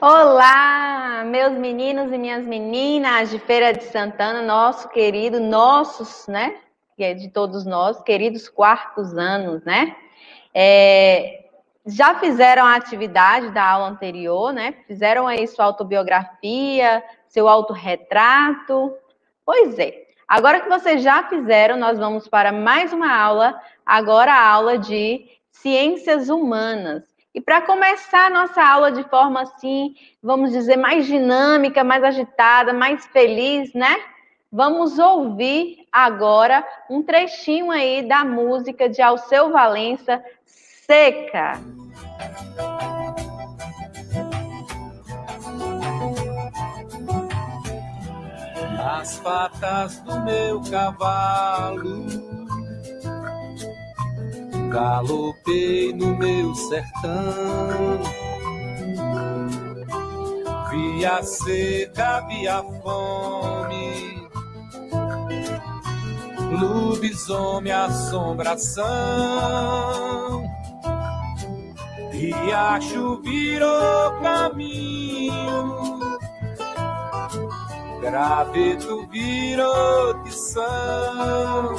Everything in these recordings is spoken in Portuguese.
Olá, meus meninos e minhas meninas de Feira de Santana, nosso querido, nossos, né? Que é de todos nós, queridos quartos anos, né? Já fizeram a atividade da aula anterior, né? Fizeram aí sua autobiografia, seu autorretrato. Pois é. Agora que vocês já fizeram, nós vamos para mais uma aula, agora a aula de Ciências Humanas. E para começar a nossa aula de forma assim, vamos dizer, mais dinâmica, mais agitada, mais feliz, né? Vamos ouvir agora um trechinho aí da música de Alceu Valença, Seca. Nas patas do meu cavalo, galopei no meu sertão. Vi a seca, vi a fome, lobisomem, assombração. Riacho virou caminho, graveto virou tição,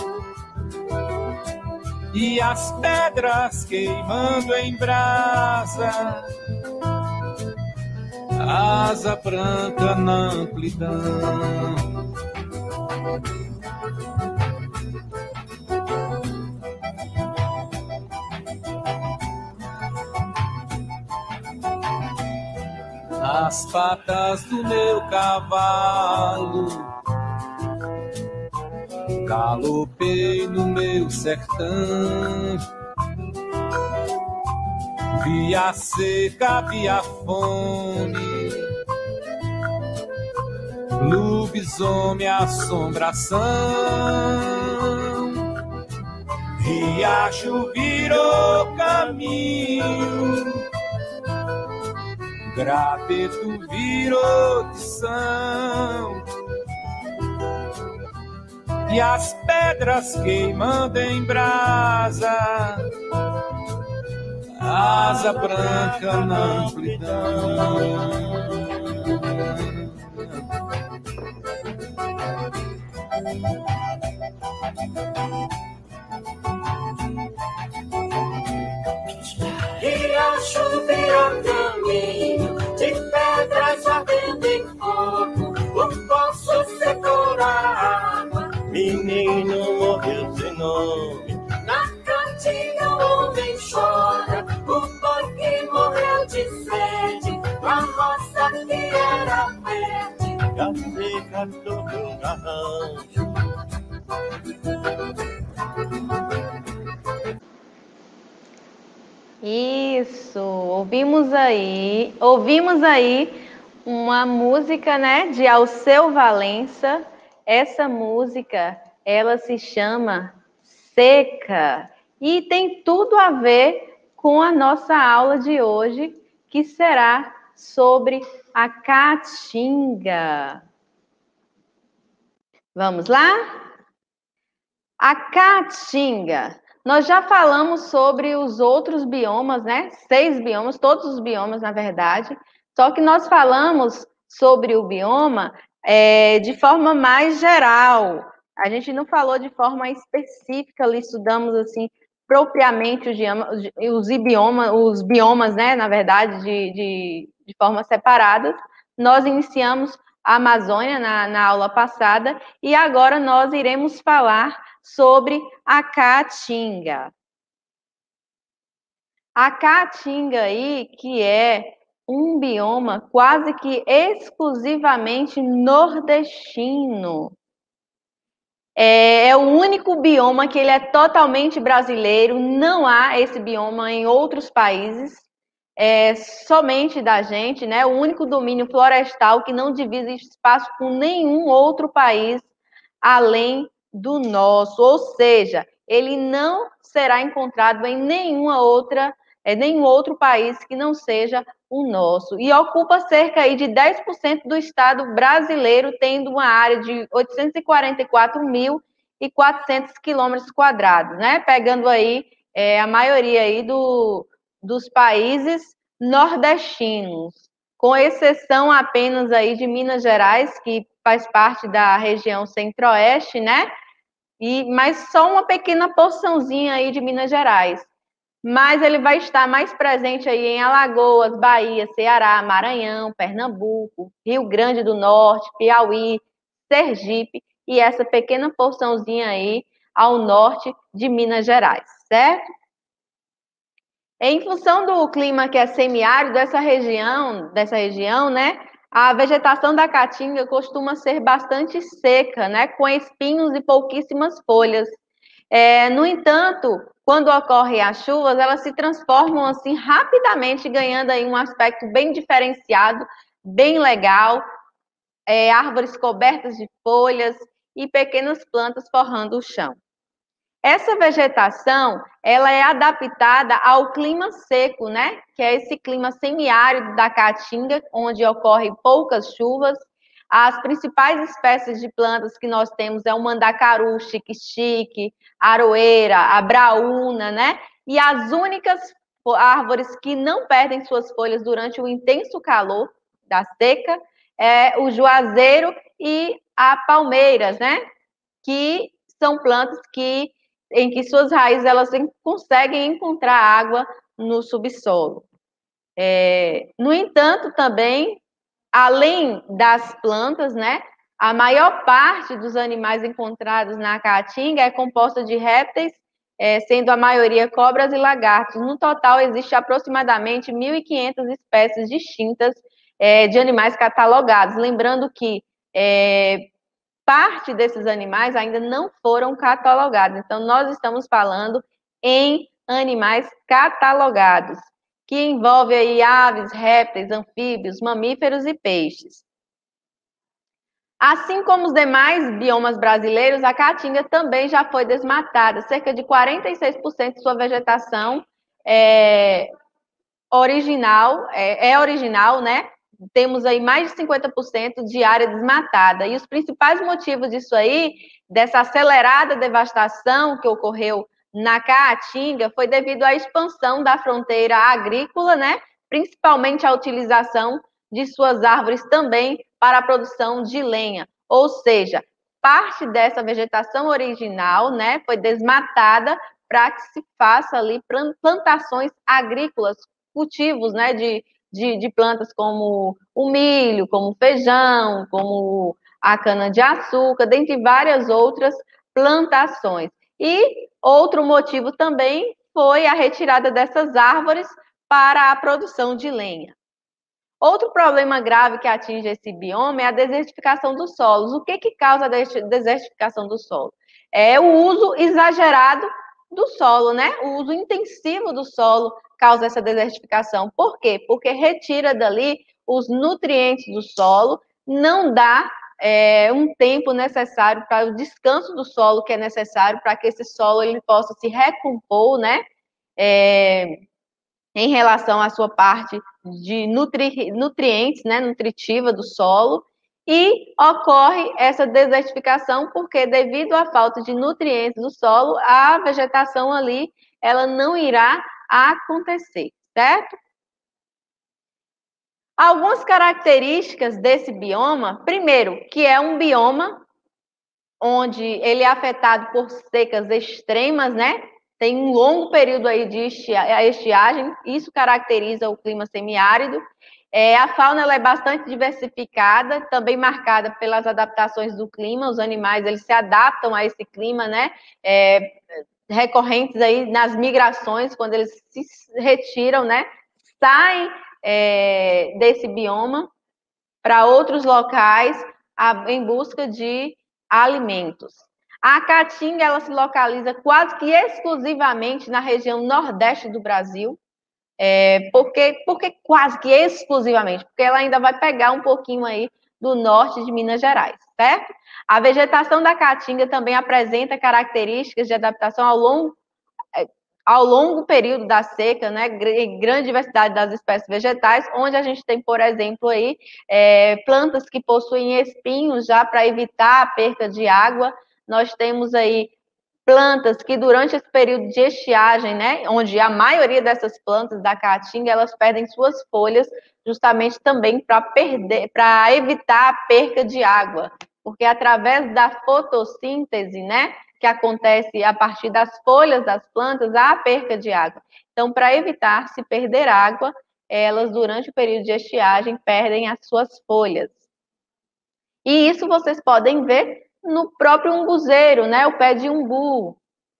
e as pedras queimando em brasa, asa branca na amplidão. Nas patas do meu cavalo, galopei no meu sertão. Vi a seca, vi a fome, lobisomem, assombração. Riacho virou caminho, graveto virou tição, e as pedras queimando em brasa, asa branca na amplidão. Riacho virou caminho, de pedras ardendo em fogo, o poço secou a água, menino morreu sem nome. Na cantiga o homem chora, o boi que morreu de sede, a roça que era verde, a seca todo um garrancho. Isso, ouvimos aí uma música, né, de Alceu Valença. Essa música, ela se chama Seca e tem tudo a ver com a nossa aula de hoje, que será sobre a caatinga. Vamos lá? A caatinga. Nós já falamos sobre os outros biomas, né? 6 biomas, todos os biomas, na verdade. Só que nós falamos sobre o bioma de forma mais geral. A gente não falou de forma específica, ali estudamos assim propriamente os biomas, né? Na verdade, de forma separada. Nós iniciamos a Amazônia na aula passada e agora nós iremos falar sobre a caatinga. A caatinga aí, que é um bioma quase que exclusivamente nordestino. É o único bioma que ele é totalmente brasileiro, não há esse bioma em outros países, somente da gente, né? O único domínio florestal que não divide espaço com nenhum outro país além do nosso, ou seja, ele não será encontrado em nenhum outro país que não seja o nosso, e ocupa cerca aí de 10% do estado brasileiro, tendo uma área de 844.400 quilômetros quadrados, né? Pegando aí a maioria aí dos países nordestinos, com exceção apenas aí de Minas Gerais, que faz parte da região centro-oeste, né? Mas só uma pequena porçãozinha aí de Minas Gerais. Mas ele vai estar mais presente aí em Alagoas, Bahia, Ceará, Maranhão, Pernambuco, Rio Grande do Norte, Piauí, Sergipe e essa pequena porçãozinha aí ao norte de Minas Gerais, certo? Em função do clima que é semiárido dessa região, né, a vegetação da caatinga costuma ser bastante seca, né, com espinhos e pouquíssimas folhas. No entanto, quando ocorrem as chuvas, elas se transformam assim rapidamente, ganhando aí um aspecto bem diferenciado, bem legal, árvores cobertas de folhas e pequenas plantas forrando o chão. Essa vegetação, ela é adaptada ao clima seco, né? Que é esse clima semiárido da Caatinga, onde ocorrem poucas chuvas. As principais espécies de plantas que nós temos é o mandacaru, xique-xique, aroeira, abraúna, né? E as únicas árvores que não perdem suas folhas durante o intenso calor da seca é o juazeiro e a palmeiras, né? Que são plantas em que suas raízes elas conseguem encontrar água no subsolo. No entanto, também, além das plantas, né, a maior parte dos animais encontrados na Caatinga é composta de répteis, sendo a maioria cobras e lagartos. No total, existe aproximadamente 1.500 espécies distintas de animais catalogados. Lembrando que parte desses animais ainda não foram catalogados. Então, nós estamos falando em animais catalogados, que envolve aí aves, répteis, anfíbios, mamíferos e peixes. Assim como os demais biomas brasileiros, a Caatinga também já foi desmatada. Cerca de 46% de sua vegetação original, né? Temos aí mais de 50% de área desmatada. E os principais motivos disso aí, dessa acelerada devastação que ocorreu na Caatinga, foi devido à expansão da fronteira agrícola, né? Principalmente a utilização de suas árvores também para a produção de lenha. Ou seja, parte dessa vegetação original, né, foi desmatada para que se faça ali plantações agrícolas, cultivos, né, de plantas como o milho, como o feijão, como a cana-de-açúcar, dentre várias outras plantações. E outro motivo também foi a retirada dessas árvores para a produção de lenha. Outro problema grave que atinge esse bioma é a desertificação dos solos. O que causa a desertificação do solo? É o uso exagerado do solo, né? O uso intensivo do solo causa essa desertificação. Por quê? Porque retira dali os nutrientes do solo, não dá um tempo necessário para o descanso do solo que é necessário para que esse solo ele possa se recompor, né? Em relação à sua parte de nutrientes, né, nutritiva do solo, e ocorre essa desertificação porque, devido à falta de nutrientes do solo, a vegetação ali, ela não irá acontecer, certo? Algumas características desse bioma, primeiro, que é um bioma onde ele é afetado por secas extremas, né? Tem um longo período aí de estiagem, isso caracteriza o clima semiárido. A fauna ela é bastante diversificada, também marcada pelas adaptações do clima, os animais eles se adaptam a esse clima, né? Recorrentes aí nas migrações, quando eles se retiram, né? Saem desse bioma para outros locais em busca de alimentos. A Caatinga ela se localiza quase que exclusivamente na região nordeste do Brasil. Porque quase que exclusivamente? Porque ela ainda vai pegar um pouquinho aí do norte de Minas Gerais, certo? A vegetação da Caatinga também apresenta características de adaptação ao longo período da seca, né? Grande diversidade das espécies vegetais, onde a gente tem, por exemplo, aí, plantas que possuem espinhos já para evitar a perda de água. Nós temos aí plantas que durante esse período de estiagem, né, onde a maioria dessas plantas da caatinga, elas perdem suas folhas justamente também para evitar a perca de água, porque através da fotossíntese, né, que acontece a partir das folhas das plantas, há a perca de água. Então, para evitar se perder água, elas durante o período de estiagem perdem as suas folhas. E isso vocês podem ver no próprio umbuzeiro, né, o pé de umbu.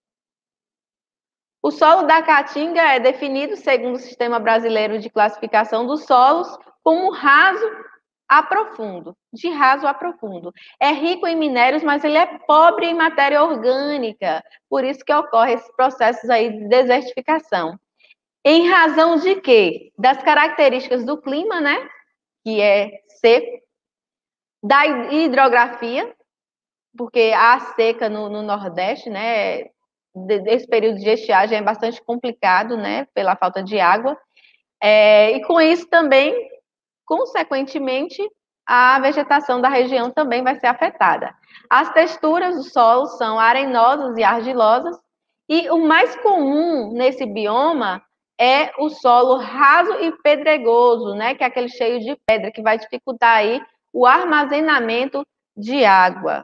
O solo da caatinga é definido, segundo o Sistema Brasileiro de Classificação dos Solos, como raso a profundo, de raso a profundo. É rico em minérios, mas ele é pobre em matéria orgânica, por isso que ocorre esses processos aí de desertificação. Em razão de quê? Das características do clima, né, que é seco, da hidrografia, porque há seca no Nordeste, né, esse período de estiagem é bastante complicado, né, pela falta de água, e com isso também, consequentemente, a vegetação da região também vai ser afetada. As texturas do solo são arenosas e argilosas, e o mais comum nesse bioma é o solo raso e pedregoso, né, que é aquele cheio de pedra, que vai dificultar aí o armazenamento de água.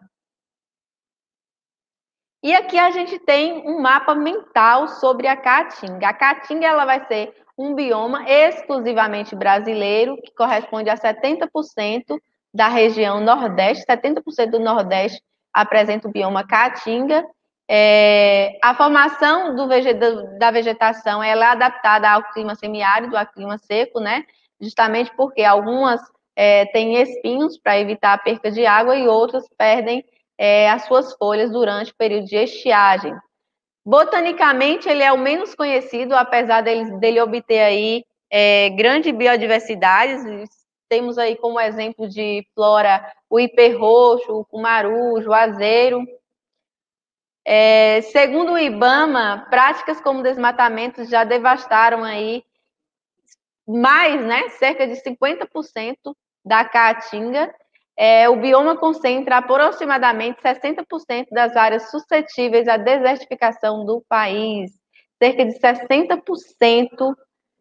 E aqui a gente tem um mapa mental sobre a caatinga. A caatinga ela vai ser um bioma exclusivamente brasileiro, que corresponde a 70% da região Nordeste. 70% do Nordeste apresenta o bioma caatinga. A formação da vegetação ela é adaptada ao clima semiárido, ao clima seco, né? Justamente porque algumas têm espinhos para evitar a perca de água e outras perdem as suas folhas durante o período de estiagem. Botanicamente, ele é o menos conhecido, apesar dele obter aí grande biodiversidade. Temos aí como exemplo de flora o ipê roxo, o cumaru, o juazeiro. Segundo o IBAMA, práticas como desmatamento já devastaram aí mais, né, cerca de 50% da caatinga. O bioma concentra aproximadamente 60% das áreas suscetíveis à desertificação do país. Cerca de 60%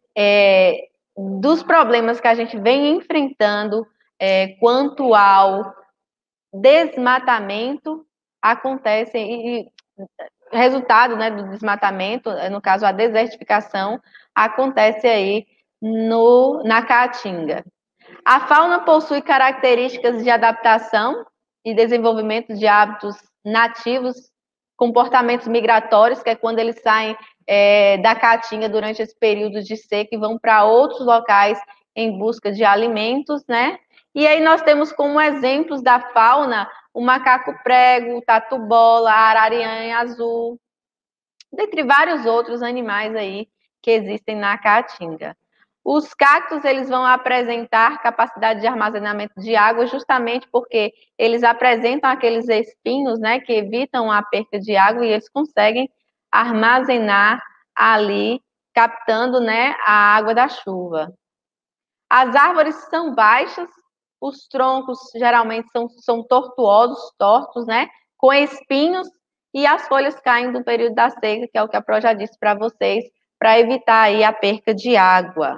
dos problemas que a gente vem enfrentando quanto ao desmatamento acontecem, e resultado, né, do desmatamento, no caso a desertificação, acontece aí na Caatinga. A fauna possui características de adaptação e desenvolvimento de hábitos nativos, comportamentos migratórios, que é quando eles saem da Caatinga durante esse período de seca e vão para outros locais em busca de alimentos, né? E aí nós temos como exemplos da fauna o macaco-prego, o tatu-bola, a ararianha azul, dentre vários outros animais aí que existem na Caatinga. Os cactos, eles vão apresentar capacidade de armazenamento de água justamente porque eles apresentam aqueles espinhos, né, que evitam a perca de água e eles conseguem armazenar ali, captando, né, a água da chuva. As árvores são baixas, os troncos geralmente são tortuosos, tortos, né, com espinhos, e as folhas caem do período da seca, que é o que a Pro já disse para vocês, para evitar aí a perca de água.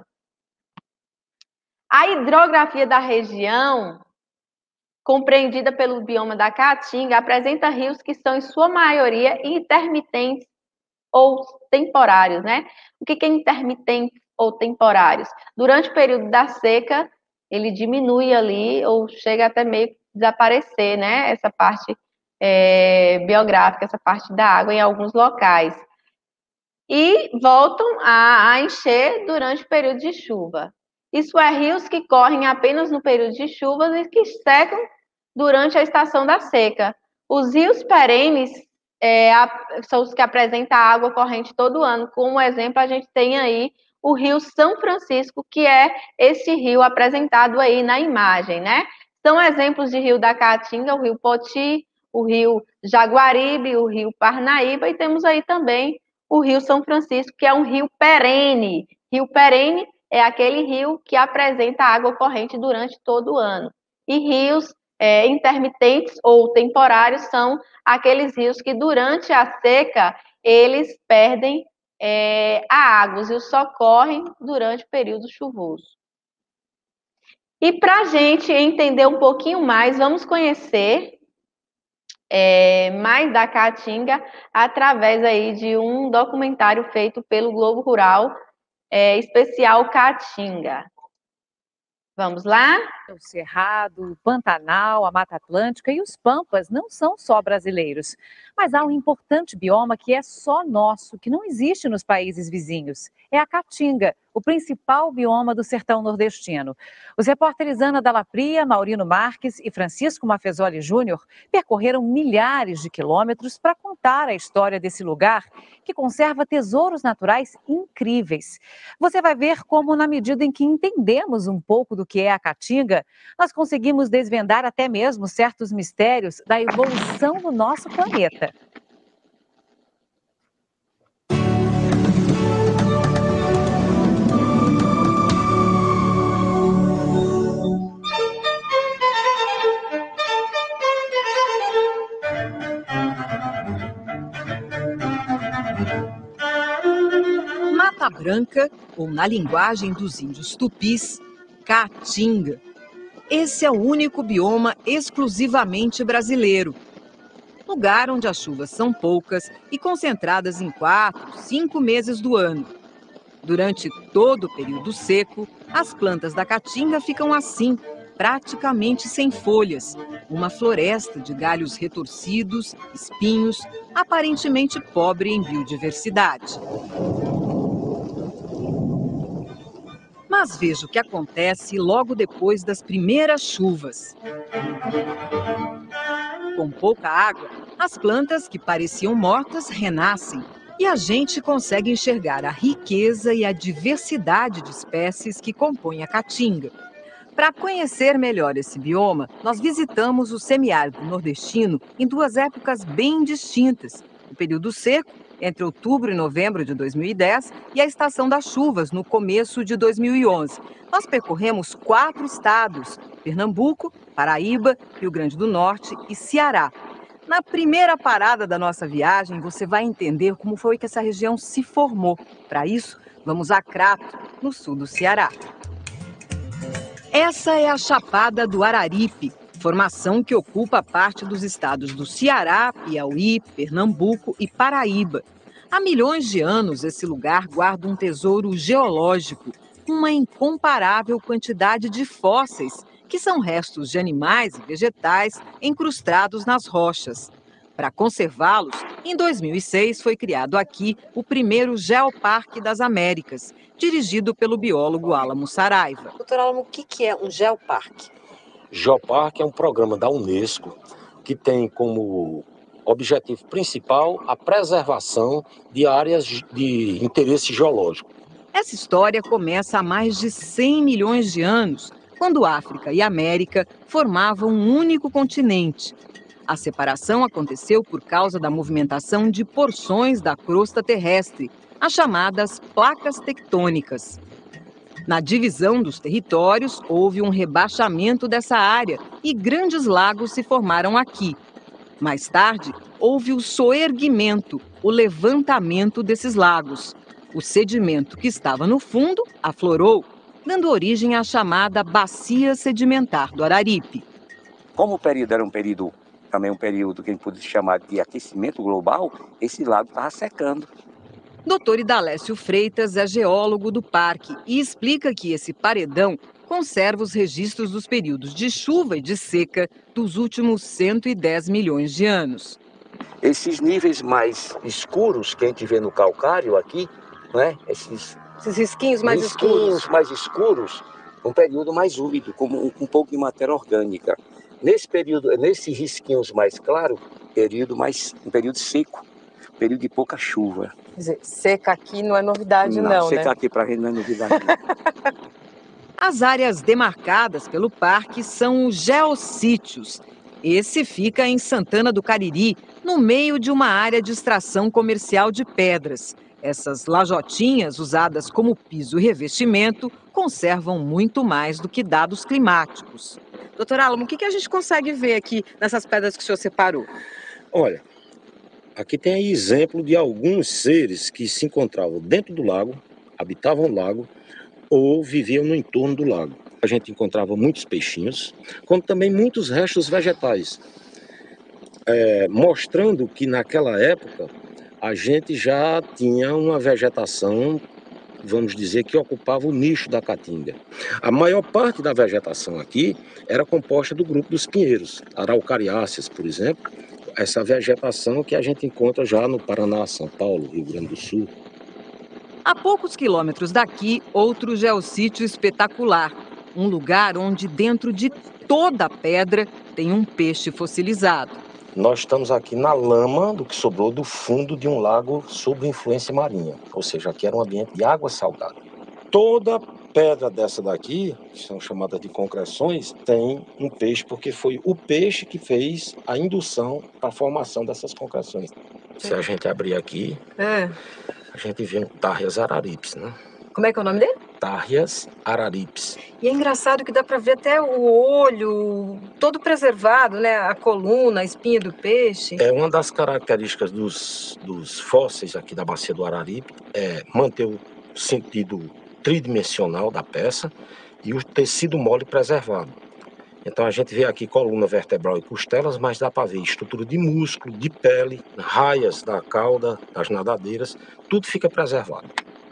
A hidrografia da região, compreendida pelo bioma da Caatinga, apresenta rios que são, em sua maioria, intermitentes ou temporários, né? O que é intermitente ou temporários? Durante o período da seca, ele diminui ali ou chega até meio que desaparecer, né? Essa parte biográfica, essa parte da água em alguns locais. E voltam a encher durante o período de chuva. Isso é rios que correm apenas no período de chuvas e que secam durante a estação da seca. Os rios perenes são os que apresentam água corrente todo ano. Como exemplo, a gente tem aí o Rio São Francisco, que é esse rio apresentado aí na imagem, né? São exemplos de rio da Caatinga, o Rio Poti, o Rio Jaguaribe, o Rio Parnaíba, e temos aí também o Rio São Francisco, que é um rio perene. Rio perene é aquele rio que apresenta água corrente durante todo o ano. E rios intermitentes ou temporários são aqueles rios que durante a seca eles perdem a água, os rios só correm durante o período chuvoso. E para a gente entender um pouquinho mais, vamos conhecer mais da Caatinga através aí de um documentário feito pelo Globo Rural, especial Caatinga. Vamos lá? O Cerrado, o Pantanal, a Mata Atlântica e os Pampas não são só brasileiros. Mas há um importante bioma que é só nosso, que não existe nos países vizinhos. É a Caatinga, o principal bioma do sertão nordestino. Os repórteres Ana Dalla Pria, Maurino Marques e Francisco Maffezoli Júnior percorreram milhares de quilômetros para contar a história desse lugar que conserva tesouros naturais incríveis. Você vai ver como, na medida em que entendemos um pouco do que é a Caatinga, nós conseguimos desvendar até mesmo certos mistérios da evolução do nosso planeta. Mata Branca, ou na linguagem dos índios tupis, Caatinga. Esse é o único bioma exclusivamente brasileiro. Lugar onde as chuvas são poucas e concentradas em 4, 5 meses do ano. Durante todo o período seco, as plantas da Caatinga ficam assim, praticamente sem folhas. Uma floresta de galhos retorcidos, espinhos, aparentemente pobre em biodiversidade. Mas veja o que acontece logo depois das primeiras chuvas. Com pouca água, as plantas que pareciam mortas renascem e a gente consegue enxergar a riqueza e a diversidade de espécies que compõem a Caatinga. Para conhecer melhor esse bioma, nós visitamos o semiárido nordestino em 2 épocas bem distintas: o período seco, entre outubro e novembro de 2010, e a estação das chuvas, no começo de 2011. Nós percorremos 4 estados: Pernambuco, Paraíba, Rio Grande do Norte e Ceará. Na primeira parada da nossa viagem, você vai entender como foi que essa região se formou. Para isso, vamos a Crato, no sul do Ceará. Essa é a Chapada do Araripe, formação que ocupa parte dos estados do Ceará, Piauí, Pernambuco e Paraíba. Há milhões de anos, esse lugar guarda um tesouro geológico, uma incomparável quantidade de fósseis, que são restos de animais e vegetais incrustados nas rochas. Para conservá-los, em 2006 foi criado aqui o primeiro Geoparque das Américas, dirigido pelo biólogo Álamo Saraiva. Doutor Álamo, o que é um geoparque? Geoparque é um programa da Unesco que tem como objetivo principal a preservação de áreas de interesse geológico. Essa história começa há mais de 100 milhões de anos, quando África e América formavam um único continente. A separação aconteceu por causa da movimentação de porções da crosta terrestre, as chamadas placas tectônicas. Na divisão dos territórios, houve um rebaixamento dessa área e grandes lagos se formaram aqui. Mais tarde, houve o soerguimento, o levantamento desses lagos. O sedimento que estava no fundo aflorou, dando origem à chamada Bacia Sedimentar do Araripe. Como o período era também um período que a gente pode chamar de aquecimento global, esse lago estava secando. Dr. Idalécio Freitas é geólogo do parque e explica que esse paredão conserva os registros dos períodos de chuva e de seca dos últimos 110 milhões de anos. Esses níveis mais escuros que a gente vê no calcário aqui, né? Esses risquinhos mais escuros, um período mais úmido, com um pouco de matéria orgânica. Nesse período, nesses risquinhos mais claros, um período seco, período de pouca chuva. Quer dizer, seca aqui não é novidade não, seca né? aqui pra gente não é novidade. As áreas demarcadas pelo parque são os geossítios. Esse fica em Santana do Cariri, no meio de uma área de extração comercial de pedras. Essas lajotinhas, usadas como piso e revestimento, conservam muito mais do que dados climáticos. Doutor Álamo, o que a gente consegue ver aqui nessas pedras que o senhor separou? Olha, aqui tem aí exemplo de alguns seres que se encontravam dentro do lago, habitavam o lago ou viviam no entorno do lago. A gente encontrava muitos peixinhos, como também muitos restos vegetais, mostrando que naquela época a gente já tinha uma vegetação, vamos dizer, que ocupava o nicho da caatinga. A maior parte da vegetação aqui era composta do grupo dos pinheiros, araucariáceas, por exemplo, essa vegetação que a gente encontra já no Paraná, São Paulo, Rio Grande do Sul. A poucos quilômetros daqui, outro geossítio espetacular. Um lugar onde dentro de toda a pedra tem um peixe fossilizado. Nós estamos aqui na lama do que sobrou do fundo de um lago sob influência marinha. Ou seja, aqui era um ambiente de água salgada. Toda pedra dessa daqui, que são chamadas de concreções, tem um peixe, porque foi o peixe que fez a indução para a formação dessas concreções. Se a gente abrir aqui, a gente vê um Tárrias araripes, né? Como é que é o nome dele? Tárrias araripes. E é engraçado que dá para ver até o olho todo preservado, né? A coluna, a espinha do peixe. É uma das características dos fósseis aqui da bacia do Araripe, é manter o sentido tridimensional da peça e o tecido mole preservado. Então a gente vê aqui coluna vertebral e costelas, mas dá para ver estrutura de músculo, de pele, raias da cauda, das nadadeiras, tudo fica preservado.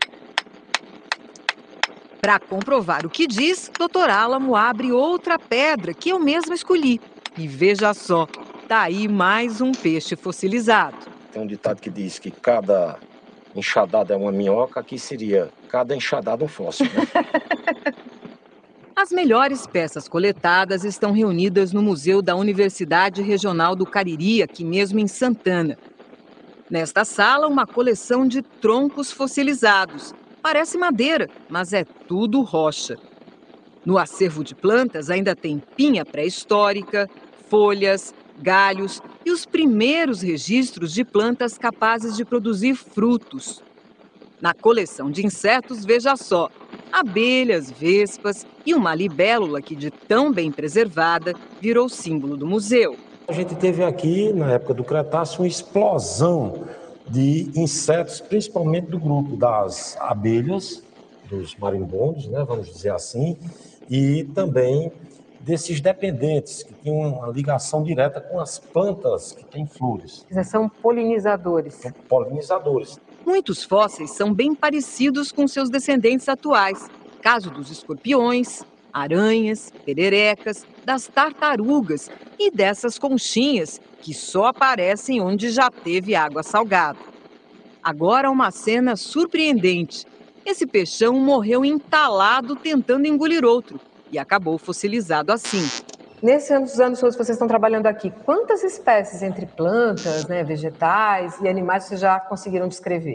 Para comprovar o que diz, Dr. Álamo abre outra pedra que eu mesma escolhi. E veja só, tá aí mais um peixe fossilizado. Tem um ditado que diz que cada enxadada é uma minhoca, aqui seria cada enxadada um fóssil, né? As melhores peças coletadas estão reunidas no Museu da Universidade Regional do Cariri, aqui mesmo em Santana. Nesta sala, uma coleção de troncos fossilizados. Parece madeira, mas é tudo rocha. No acervo de plantas ainda tem pinha pré-histórica, folhas, galhos e os primeiros registros de plantas capazes de produzir frutos. Na coleção de insetos, veja só, abelhas, vespas e uma libélula que, de tão bem preservada, virou símbolo do museu. A gente teve aqui, na época do Cretáceo, uma explosão de insetos, principalmente do grupo das abelhas, dos marimbondos, né, vamos dizer assim, e também desses dependentes, que tinham uma ligação direta com as plantas que têm flores. São polinizadores. São polinizadores. Muitos fósseis são bem parecidos com seus descendentes atuais. Caso dos escorpiões, aranhas, pererecas, das tartarugas e dessas conchinhas que só aparecem onde já teve água salgada. Agora uma cena surpreendente. Esse peixão morreu entalado tentando engolir outro e acabou fossilizado assim. Nesses anos todos que vocês estão trabalhando aqui, quantas espécies entre plantas, né, vegetais e animais vocês já conseguiram descrever?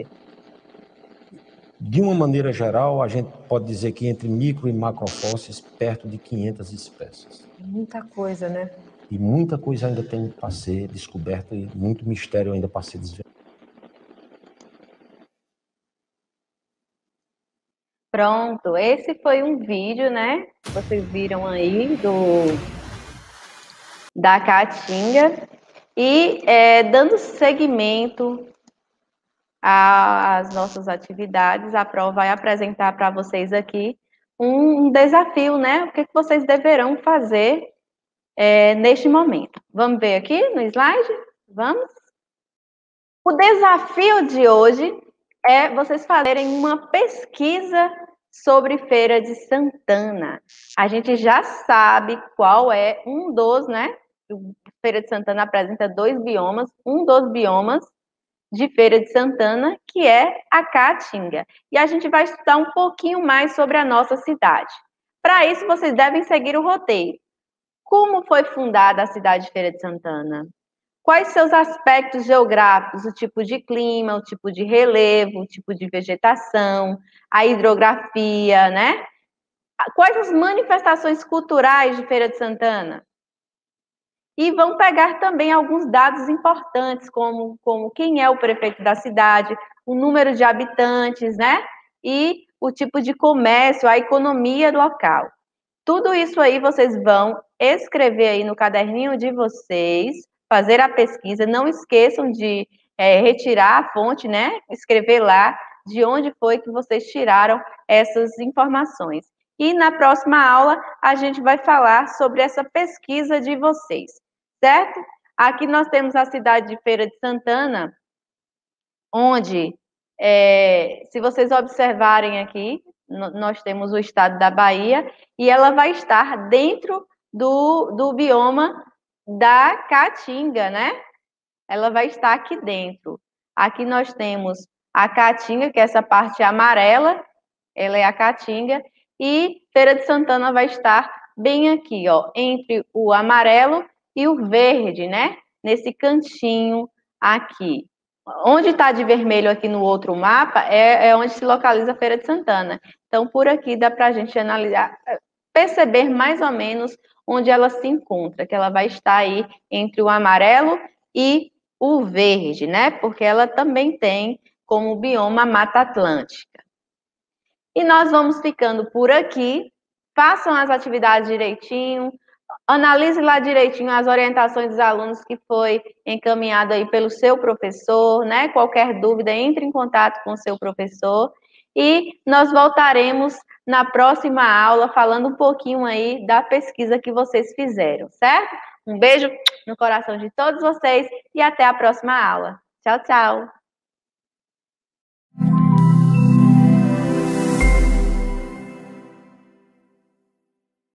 De uma maneira geral, a gente pode dizer que entre micro e macrofósseis, perto de 500 espécies. Muita coisa, né? E muita coisa ainda tem para ser descoberta e muito mistério ainda para ser desvendado. Pronto, esse foi um vídeo, né? Vocês viram aí da Caatinga. E dando seguimento às nossas atividades, a Pro vai apresentar para vocês aqui um desafio, né? O que vocês deverão fazer neste momento. Vamos ver aqui no slide? Vamos? O desafio de hoje é vocês fazerem uma pesquisa sobre Feira de Santana. A gente já sabe qual é um dos, né? Feira de Santana apresenta 2 biomas, um dos biomas de Feira de Santana, que é a Caatinga. E a gente vai estudar um pouquinho mais sobre a nossa cidade. Para isso, vocês devem seguir o roteiro. Como foi fundada a cidade de Feira de Santana? Quais seus aspectos geográficos, o tipo de clima, o tipo de relevo, o tipo de vegetação, a hidrografia, né? Quais as manifestações culturais de Feira de Santana? E vão pegar também alguns dados importantes, como quem é o prefeito da cidade, o número de habitantes, né? E o tipo de comércio, a economia local. Tudo isso aí vocês vão escrever aí no caderninho de vocês, fazer a pesquisa. Não esqueçam de retirar a fonte, né? Escrever lá de onde foi que vocês tiraram essas informações. E na próxima aula, a gente vai falar sobre essa pesquisa de vocês, certo? Aqui nós temos a cidade de Feira de Santana, onde, se vocês observarem aqui, nós temos o estado da Bahia, e ela vai estar dentro do bioma da Caatinga, né? Ela vai estar aqui dentro. Aqui nós temos a Caatinga, que é essa parte amarela, ela é a Caatinga, e Feira de Santana vai estar bem aqui, ó, entre o amarelo e o verde, né? Nesse cantinho aqui. Onde está de vermelho aqui no outro mapa é onde se localiza a Feira de Santana. Então, por aqui dá para a gente analisar, perceber mais ou menos onde ela se encontra, que ela vai estar aí entre o amarelo e o verde, né? Porque ela também tem como bioma Mata Atlântica. E nós vamos ficando por aqui. Façam as atividades direitinho, analise lá direitinho as orientações dos alunos que foi encaminhado aí pelo seu professor, né? Qualquer dúvida, entre em contato com o seu professor. E nós voltaremos na próxima aula falando um pouquinho aí da pesquisa que vocês fizeram, certo? Um beijo no coração de todos vocês e até a próxima aula. Tchau, tchau!